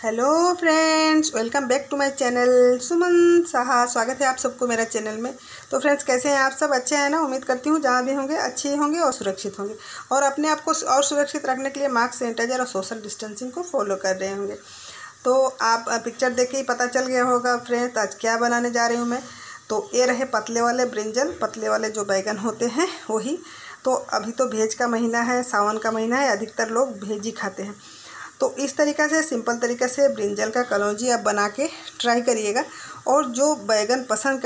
Hello friends, welcome back to my channel Suman Saha. स्वागत है आप सबको मेरा चैनल में। तो फ्रेंड्स, कैसे हैं आप सब? अच्छे हैं ना? उम्मीद करती हूँ जहाँ भी होंगे अच्छे होंगे और सुरक्षित होंगे, और अपने आप को और सुरक्षित रखने के लिए मास्क, सैनिटाइजर और सोशल डिस्टेंसिंग को फॉलो कर रहे होंगे। तो आप पिक्चर देख के ही पता चल गया होगा फ्रेंड्स आज क्या बनाने जा रही हूँ मैं। तो ये रहे पतले वाले ब्रिंजल, पतले वाले जो बैगन होते हैं वही। तो अभी तो भेज का महीना है, सावन का महीना है, अधिकतर लोग भेज ही खाते हैं। तो इस तरीक़ा से सिंपल तरीक़े से ब्रिंजल का कलौंजी आप बना के ट्राई करिएगा। और जो बैगन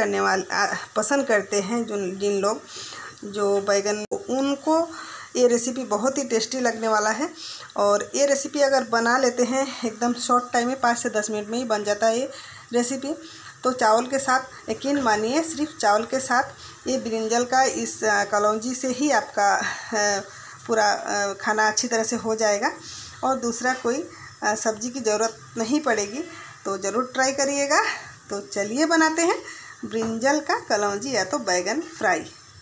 पसंद करते हैं, जिन लोग जो बैगन, उनको ये रेसिपी बहुत ही टेस्टी लगने वाला है। और ये रेसिपी अगर बना लेते हैं एकदम शॉर्ट टाइम में, 5 से 10 मिनट में ही बन जाता है ये रेसिपी। तो चावल के साथ, यकीन मानिए, सिर्फ चावल के साथ ये ब्रिंजल का इस कलौंजी से ही आपका पूरा खाना अच्छी तरह से हो जाएगा और दूसरा कोई सब्जी की ज़रूरत नहीं पड़ेगी। तो ज़रूर ट्राई करिएगा। तो चलिए बनाते हैं ब्रिंजल का कलौंजी या तो बैगन फ्राई।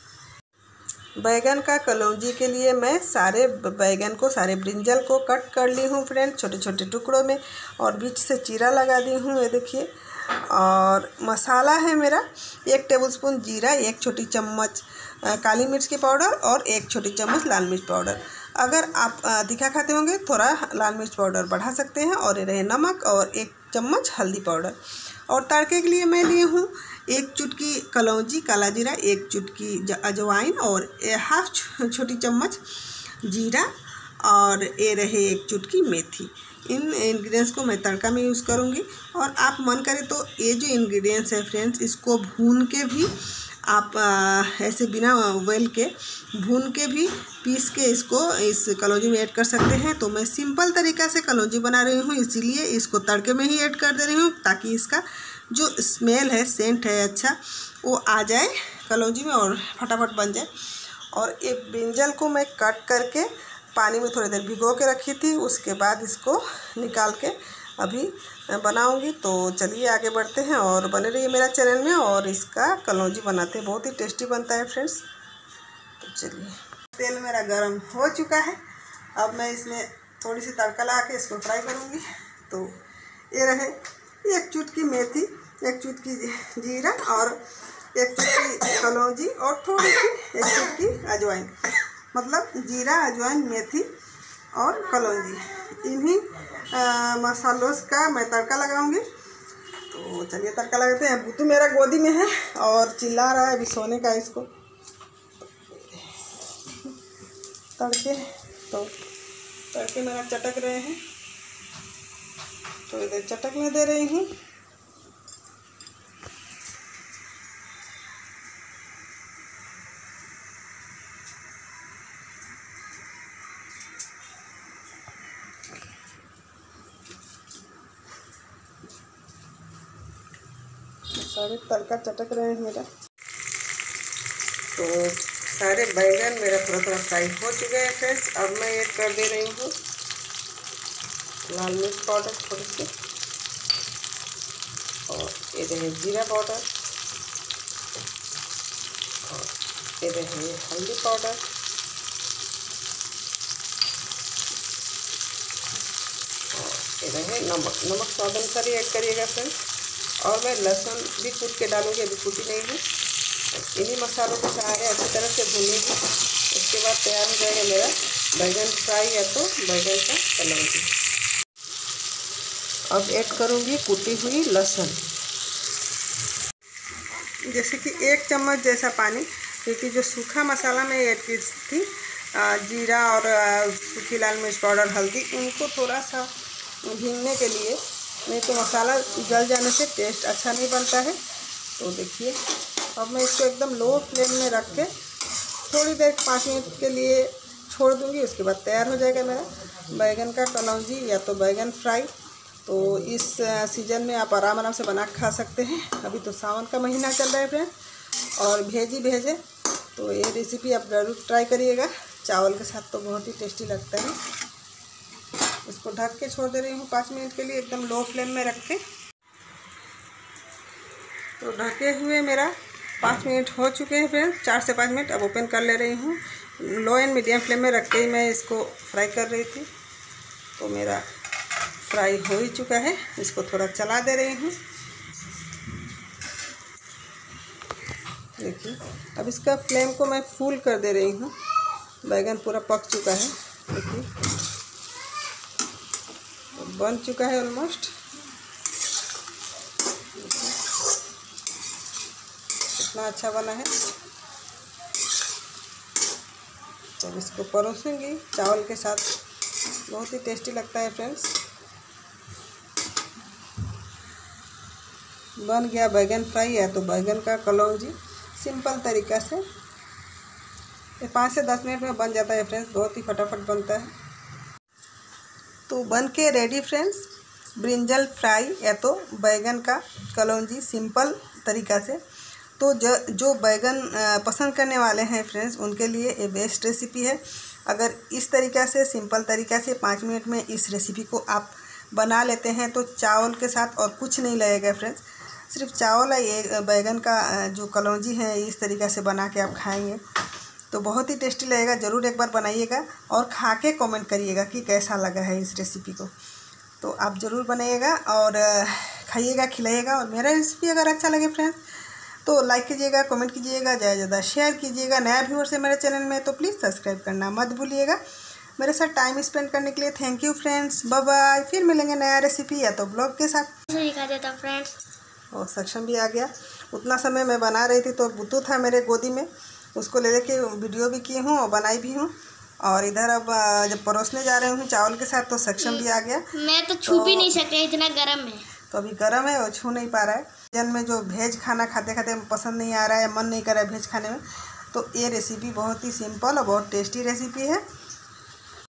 बैगन का कलौंजी के लिए मैं सारे ब्रिंजल को कट कर ली हूँ फ्रेंड, छोटे छोटे टुकड़ों में, और बीच से चीरा लगा दी हूँ, ये देखिए। और मसाला है मेरा 1 टेबलस्पून जीरा, 1 छोटी चम्मच काली मिर्च की पाउडर और 1 छोटी चम्मच लाल मिर्च पाउडर। अगर आप तीखा खाते होंगे थोड़ा लाल मिर्च पाउडर बढ़ा सकते हैं। और ये रहे नमक और 1 चम्मच हल्दी पाउडर। और तड़के के लिए मैं ली हूँ 1 चुटकी कलौंजी काला जीरा, 1 चुटकी अजवाइन और हाफ छोटी चम्मच जीरा, और ये रहे 1 चुटकी मेथी। इन इंग्रेडिएंट्स को मैं तड़का में यूज़ करूँगी। और आप मन करें तो ये जो इंग्रेडिएंट्स है फ्रेंड्स, इसको भून के भी आप ऐसे बिना ऑयल के भून के भी पीस के इसको इस कलौंजी में ऐड कर सकते हैं। तो मैं सिंपल तरीक़ा से कलौंजी बना रही हूँ, इसीलिए इसको तड़के में ही ऐड कर दे रही हूँ, ताकि इसका जो स्मेल है, सेंट है अच्छा, वो आ जाए कलौंजी में और फटाफट बन जाए। और ये ब्रिंजल को मैं कट करके पानी में थोड़ी देर भिगो के रखी थी, उसके बाद इसको निकाल के अभी बनाऊंगी। तो चलिए आगे बढ़ते हैं और बने रहिए मेरा चैनल में, और इसका कलौंजी बनाते हैं, बहुत ही टेस्टी बनता है फ्रेंड्स। तो चलिए, तेल मेरा गरम हो चुका है। अब मैं इसमें थोड़ी सी तड़का लगा के इसको फ्राई करूंगी। तो ये रहे 1 चुटकी मेथी, 1 चुटकी जीरा और 1 चुटकी कलौंजी और थोड़ी सी 1 चुटकी अजवाइन, मतलब जीरा, अजवाइन, मेथी और कलौंजी, इन्हीं मसालों का मैं तड़का लगाऊंगी। तो चलिए तड़का लगाते हैं। बुद्धू मेरा गोदी में है और चिल्ला रहा है अभी सोने का इसको। तड़के मेरा चटक रहे हैं, तो इधर चटकने दे रही हूँ। सारे तड़का चटक रहे हैं मेरा। तो सारे बैगन मेरा थोड़ा थोड़ा फ्राई हो चुके हैं फ्रेंड्स। अब मैं ऐड कर दे रही हूँ लाल मिर्च पाउडर थोड़ी सी, और ये रहे जीरा पाउडर, और ये रहे हल्दी पाउडर, और ये रहे नमक स्वाद अनुसार ही ऐड करिएगा फ्रेंड्स। और मैं लहसुन भी कूट के डालूंगी, अभी कूटी नहीं है। इन्हीं मसालों के सहारे अच्छी तरह से भूनेगी, उसके बाद तैयार हो जाएगा मेरा बैगन फ्राई या तो बैगन का कलौंजी। अब ऐड करूंगी कुटी हुई लहसुन, जैसे कि 1 चम्मच जैसा पानी, क्योंकि जो सूखा मसाला मैं ऐड की थी, जीरा और सूखी लाल मिर्च पाउडर, हल्दी, इनको थोड़ा सा भीगने के लिए, नहीं तो मसाला जल जाने से टेस्ट अच्छा नहीं बनता है। तो देखिए, अब मैं इसको एकदम लो फ्लेम में रख के थोड़ी देर 5 मिनट के लिए छोड़ दूंगी। उसके बाद तैयार हो जाएगा मेरा बैगन का कलौंजी या तो बैगन फ्राई। तो इस सीज़न में आप आराम से बना खा सकते हैं। अभी तो सावन का महीना चल रहा है फ्रेंड, और भेजे तो ये रेसिपी आप ज़रूर ट्राई करिएगा। चावल के साथ तो बहुत ही टेस्टी लगता है। इसको ढक के छोड़ दे रही हूँ 5 मिनट के लिए, एकदम लो फ्लेम में रख के। तो ढके हुए मेरा 5 मिनट हो चुके हैं फ्रेंड्स, 4 से 5 मिनट। अब ओपन कर ले रही हूँ। लो एंड मीडियम फ्लेम में रख के ही मैं इसको फ्राई कर रही थी। तो मेरा फ्राई हो ही चुका है, इसको थोड़ा चला दे रही हूँ। देखिए अब इसका फ्लेम को मैं फुल कर दे रही हूँ। बैगन पूरा पक चुका है, देखिए बन चुका है ऑलमोस्ट। कितना अच्छा बना है। तो इसको परोसूंगी चावल के साथ, बहुत ही टेस्टी लगता है फ्रेंड्स। बन गया बैगन फ्राई है। तो बैगन का कलौंजी सिंपल तरीक़ा से 5 से 10 मिनट में बन जाता है फ्रेंड्स, बहुत ही फटाफट बनता है। तो बन के रेडी फ्रेंड्स, ब्रिंजल फ्राई या तो बैगन का कलौंजी सिंपल तरीक़ा से। तो जो बैगन पसंद करने वाले हैं फ्रेंड्स, उनके लिए ये बेस्ट रेसिपी है। अगर इस तरीक़ा से सिंपल तरीक़ा से 5 मिनट में इस रेसिपी को आप बना लेते हैं तो चावल के साथ और कुछ नहीं लगेगा फ्रेंड्स, सिर्फ चावल है। ये बैगन का जो कलौंजी है इस तरीक़ा से बना के आप खाएंगे तो बहुत ही टेस्टी लगेगा। ज़रूर एक बार बनाइएगा और खा के कमेंट करिएगा कि कैसा लगा है इस रेसिपी को। तो आप ज़रूर बनाइएगा और खाइएगा, खिलाइएगा। और मेरा रेसिपी अगर अच्छा लगे फ्रेंड्स तो लाइक कीजिएगा, कमेंट कीजिएगा, ज़्यादा ज़्यादा शेयर कीजिएगा। नया व्यूअर्स है मेरे चैनल में तो प्लीज़ सब्सक्राइब करना मत भूलिएगा। मेरे साथ टाइम स्पेंड करने के लिए thank you friends. Bye bye. फिर मिलेंगे नया रेसिपी या तो ब्लॉग के साथ। दिखा देता फ्रेंड्स। और सक्षम भी आ गया। उतना समय मैं बना रही थी तो बुद्धू था मेरे गोदी में, उसको ले लेके वीडियो भी की हूँ और बनाई भी हूँ। और इधर अब जब परोसने जा रहे हूँ चावल के साथ तो सक्षम भी आ गया। मैं तो छू भी नहीं सकते, इतना गर्म है। तो अभी गर्म है और छू नहीं पा रहा है। किचन में जो वेज खाना खाते खाते पसंद नहीं आ रहा है, मन नहीं कर रहा है वेज खाने में, तो ये रेसिपी बहुत ही सिंपल और बहुत टेस्टी रेसिपी है।